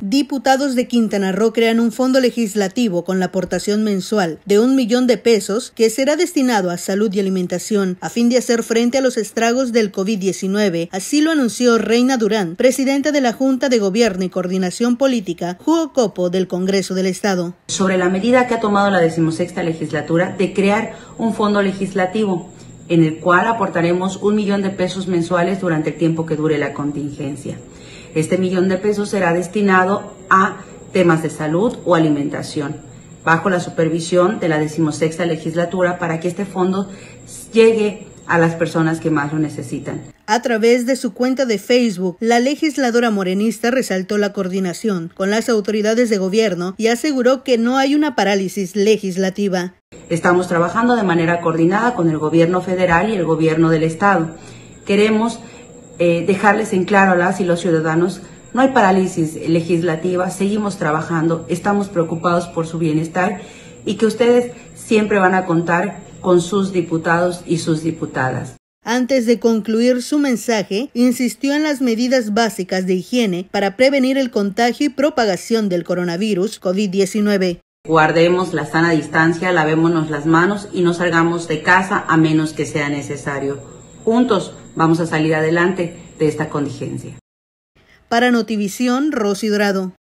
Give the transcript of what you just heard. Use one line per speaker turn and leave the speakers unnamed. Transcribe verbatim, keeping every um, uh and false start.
Diputados de Quintana Roo crean un fondo legislativo con la aportación mensual de un millón de pesos que será destinado a salud y alimentación a fin de hacer frente a los estragos del COVID diecinueve. Así lo anunció Reina Durán, presidenta de la Junta de Gobierno y Coordinación Política, Jugocopo del Congreso del Estado.
Sobre la medida que ha tomado la decimosexta legislatura de crear un fondo legislativo en el cual aportaremos un millón de pesos mensuales durante el tiempo que dure la contingencia. Este millón de pesos será destinado a temas de salud o alimentación, bajo la supervisión de la decimosexta legislatura para que este fondo llegue a las personas que más lo necesitan.
A través de su cuenta de Facebook, la legisladora morenista resaltó la coordinación con las autoridades de gobierno y aseguró que no hay una parálisis legislativa.
Estamos trabajando de manera coordinada con el gobierno federal y el gobierno del estado. Queremos eh, dejarles en claro a las y los ciudadanos, no hay parálisis legislativa, seguimos trabajando, estamos preocupados por su bienestar y que ustedes siempre van a contar con sus diputados y sus diputadas.
Antes de concluir su mensaje, insistió en las medidas básicas de higiene para prevenir el contagio y propagación del coronavirus COVID diecinueve.
Guardemos la sana distancia, lavémonos las manos y no salgamos de casa a menos que sea necesario. Juntos vamos a salir adelante de esta contingencia.
Para Notivisión, Rosy Dorado.